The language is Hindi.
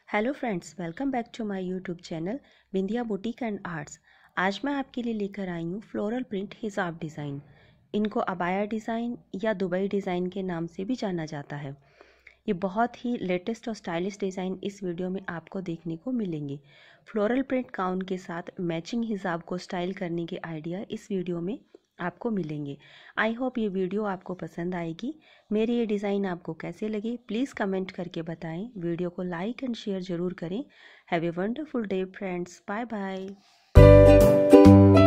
Hello friends, welcome back to my YouTube channel Bindiya boutique and arts. आज मैं आपके लिए लेकर आई हूँ फ्लोरल प्रिंट हिजाब डिज़ाइन। इनको अबाया डिज़ाइन या दुबई डिज़ाइन के नाम से भी जाना जाता है। ये बहुत ही लेटेस्ट और स्टाइलिश डिज़ाइन इस वीडियो में आपको देखने को मिलेंगे। फ्लोरल प्रिंट गाउन के साथ मैचिंग हिजाब को स्टाइल करने के आइडिया इस वीडियो में आपको मिलेंगे। आई होप ये वीडियो आपको पसंद आएगी। मेरे ये डिज़ाइन आपको कैसे लगे प्लीज़ कमेंट करके बताएं। वीडियो को लाइक एंड शेयर ज़रूर करें। Have a wonderful day friends, bye bye.